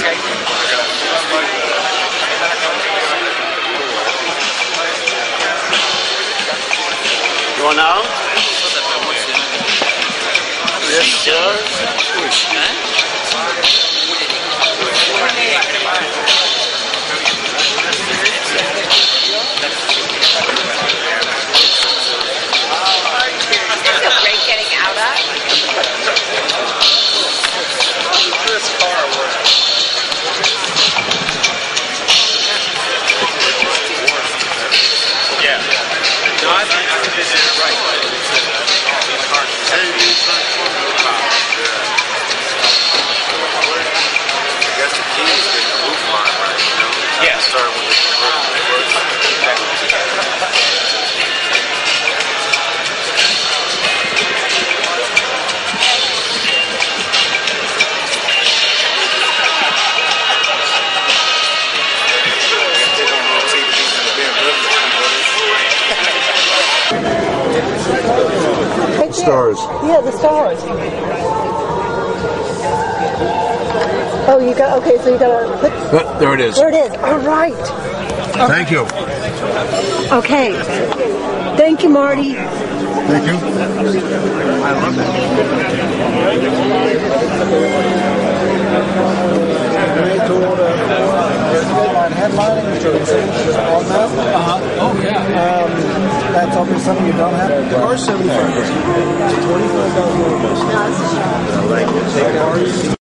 You want now? Yes, sir. Great getting out of. This car works. Yeah. No, I think they did it right. I guess the key is getting the roof line right, you know? Yeah. Start with the Stars. Yeah, the stars. Oh, you got, okay, so you gotta put, There it is. there it is. All right. Thank you. Okay. Thank you, Marty. Thank you. I love it. Headlining on that. Oh, yeah. That's obviously something you don't have. The car's $75. It's $25 more.